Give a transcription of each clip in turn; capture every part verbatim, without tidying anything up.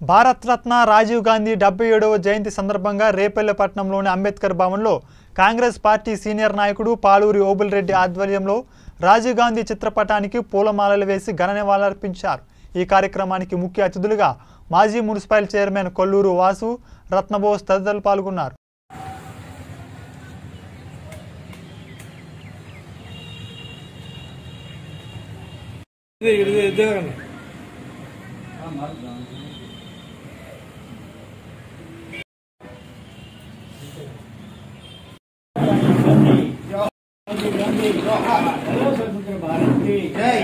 భారత రత్న రాజీవ్ గాంధీ డెబ్బై ఏడవ జయంతి సందర్భంగా రేపల్లెపట్నంలోని అంబేద్కర్ భవన్లో కాంగ్రెస్ పార్టీ సీనియర్ నాయకుడు పాలూరి ఓబుల్రెడ్డి ఆధ్వర్యంలో రాజీవ్ గాంధీ చిత్రపటానికి పూలమాలలు వేసి ఘన నివాళులర్పించారు। ఈ కార్యక్రమానికి ముఖ్య అతిథులుగా మాజీ మున్సిపల్ చైర్మన్ కొల్లూరు వాసు, రత్నబోస్ తదితరులు పాల్గొన్నారు। स्वतंत्र भारत की जय।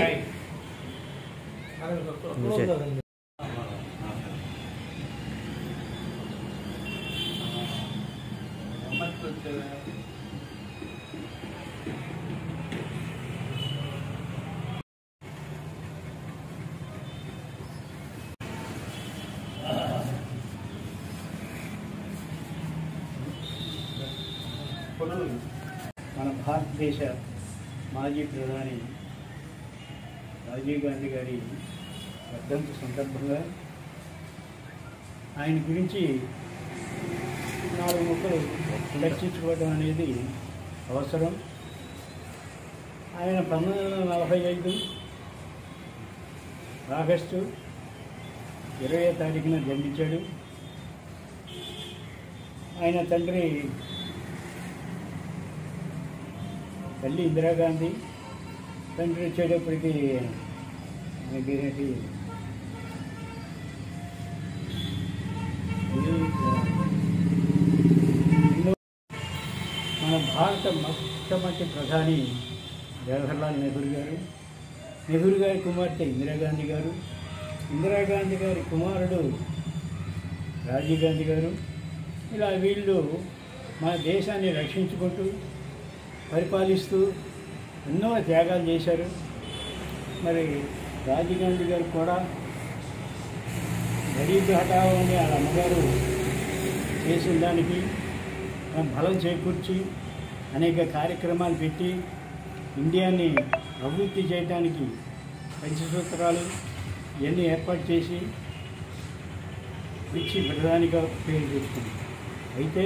మన భారతదేశ మాజీ ప్రధాని రాజీవ్ గాంధీ గారి వర్ధంతి సందర్భంగా ఆయన గురించి నాలుగు ముక్కలు చర్చించుకోవడం అనేది అవసరం। ఆయన పంతొమ్మిది వందల నలభై ఐదు ఆగస్టు ఇరవై తారీఖున జన్మించాడు। ఆయన తండ్రి తల్లి ఇందిరాగాంధీ, తండ్రి వచ్చేటప్పటికి ఏంటి మన భారత మొట్టమొదటి ప్రధాని జవహర్లాల్ నెహ్రూ గారు, నెహ్రూ గారి కుమార్తె ఇందిరాగాంధీ గారు, ఇందిరాగాంధీ గారి కుమారుడు రాజీవ్ గాంధీ గారు, ఇలా వీళ్ళు మన దేశాన్ని రక్షించుకుంటూ పరిపాలిస్తూ ఎన్నో త్యాగాలు చేశారు। మరి రాజీవ్ గాంధీ గారు కూడా గరీబ్ హఠావో అని వాళ్ళ అమ్మగారు చేసిన దానికి బలం చేకూర్చి అనేక కార్యక్రమాలు పెట్టి ఇండియాని అభివృద్ధి చేయడానికి పంచసూత్రాలు ఇవన్నీ ఏర్పాటు చేసి ఇచ్చి ప్రధానిగా పేరు తెచ్చుకుంది। అయితే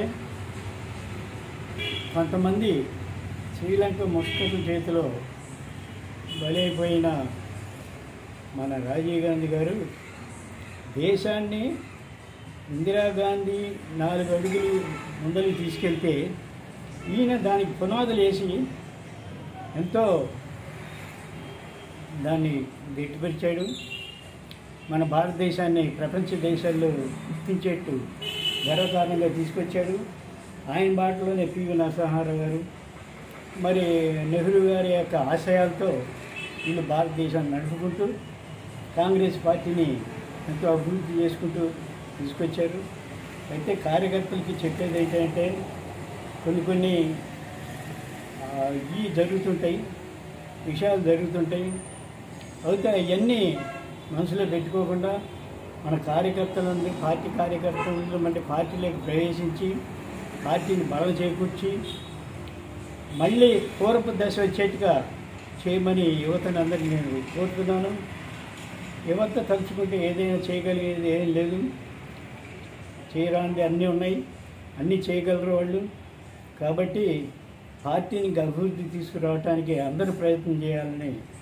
కొంతమంది శ్రీలంక ముష్కరు చేతిలో బలైపోయిన మన రాజీవ్ గాంధీ గారు దేశాన్ని ఇందిరాగాంధీ నాలుగు అడుగులు ముందరికి తీసుకెళ్తే ఈయన దానికి పునాదులు వేసి ఎంతో దాన్ని గట్టిపరిచాడు। మన భారతదేశాన్ని ప్రపంచ దేశాల్లో గుర్తించేట్టు గర్వకారణంగా తీసుకొచ్చాడు। ఆయన బాటలోనే పివి నరసింహారావు గారు, మరి నెహ్రూ గారి యొక్క ఆశయాలతో వీళ్ళు భారతదేశాన్ని నడుపుకుంటూ కాంగ్రెస్ పార్టీని ఎంతో అభివృద్ధి చేసుకుంటూ తీసుకొచ్చారు। అయితే కార్యకర్తలకి చెప్పేది ఏంటంటే కొన్ని కొన్ని ఈ జరుగుతుంటాయి, విషయాలు జరుగుతుంటాయి, అయితే అవన్నీ మనసులో పెట్టుకోకుండా మన కార్యకర్తల నుండి పార్టీ కార్యకర్తల అంటే పార్టీలోకి ప్రవేశించి పార్టీని బలం చేకూర్చి మళ్ళీ పూర్వపు దశ వచ్చేట్టుగా చేయమని యువతను అందరికీ నేను కోరుతున్నాను। యువత తలుచుకుంటే ఏదైనా చేయగలిగేది ఏం లేదు, చేయరానిది అన్నీ ఉన్నాయి, అన్నీ చేయగలరు వాళ్ళు। కాబట్టి పార్టీని అభివృద్ధి తీసుకురావడానికి అందరూ ప్రయత్నం చేయాలని